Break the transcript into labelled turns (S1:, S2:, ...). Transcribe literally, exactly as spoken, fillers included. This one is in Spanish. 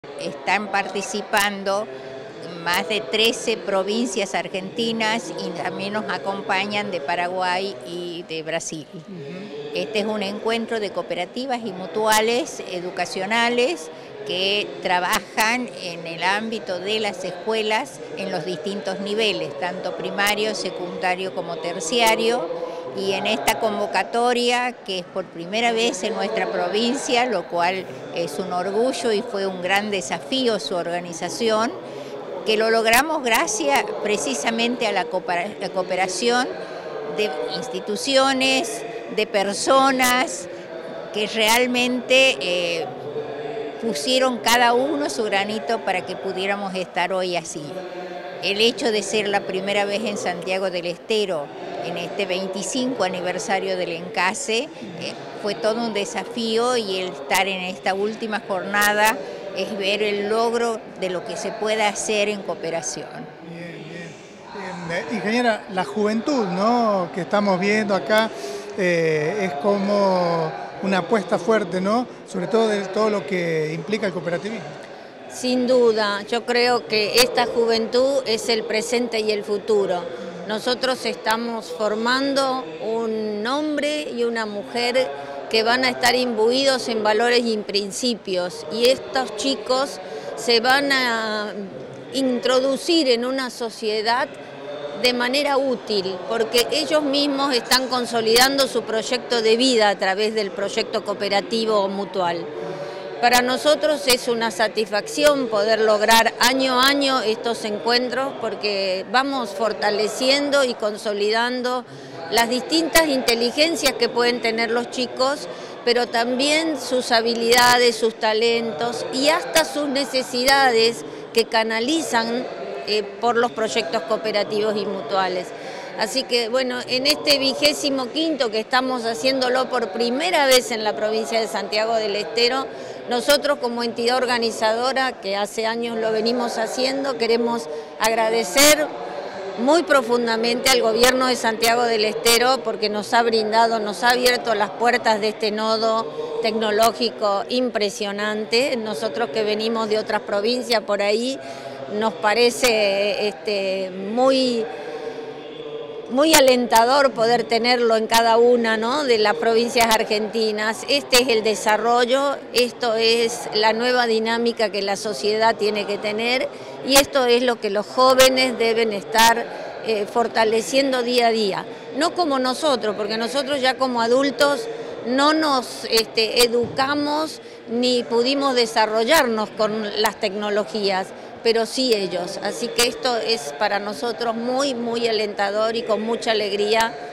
S1: Están participando más de trece provincias argentinas y también nos acompañan de Paraguay y de Brasil. Este es un encuentro de cooperativas y mutuales educacionales que trabajan en el ámbito de las escuelas en los distintos niveles, tanto primario, secundario como terciario. Y en esta convocatoria, que es por primera vez en nuestra provincia, lo cual es un orgullo y fue un gran desafío su organización, que lo logramos gracias precisamente a la cooperación de instituciones, de personas que realmente eh, pusieron cada uno su granito para que pudiéramos estar hoy así. El hecho de ser la primera vez en Santiago del Estero, en este veinticinco aniversario del Encase, eh, fue todo un desafío, y el estar en esta última jornada es ver el logro de lo que se puede hacer en cooperación.
S2: Bien, bien. bien. Ingeniera, la juventud, ¿no?, que estamos viendo acá eh, es como una apuesta fuerte, ¿no?, sobre todo de todo lo que implica el cooperativismo.
S3: Sin duda, yo creo que esta juventud es el presente y el futuro. Nosotros estamos formando un hombre y una mujer que van a estar imbuidos en valores y en principios, y estos chicos se van a introducir en una sociedad de manera útil, porque ellos mismos están consolidando su proyecto de vida a través del proyecto cooperativo o mutual. Para nosotros es una satisfacción poder lograr año a año estos encuentros, porque vamos fortaleciendo y consolidando las distintas inteligencias que pueden tener los chicos, pero también sus habilidades, sus talentos y hasta sus necesidades que canalizan eh, por los proyectos cooperativos y mutuales. Así que bueno, en este vigésimo quinto que estamos haciéndolo por primera vez en la provincia de Santiago del Estero, nosotros como entidad organizadora, que hace años lo venimos haciendo, queremos agradecer muy profundamente al gobierno de Santiago del Estero, porque nos ha brindado, nos ha abierto las puertas de este nodo tecnológico impresionante. Nosotros que venimos de otras provincias por ahí, nos parece este, muy... muy alentador poder tenerlo en cada una, ¿no?, de las provincias argentinas. Este es el desarrollo, esto es la nueva dinámica que la sociedad tiene que tener, y esto es lo que los jóvenes deben estar eh, fortaleciendo día a día. No como nosotros, porque nosotros ya como adultos no nos este, educamos ni pudimos desarrollarnos con las tecnologías, pero sí ellos. Así que esto es para nosotros muy, muy alentador y con mucha alegría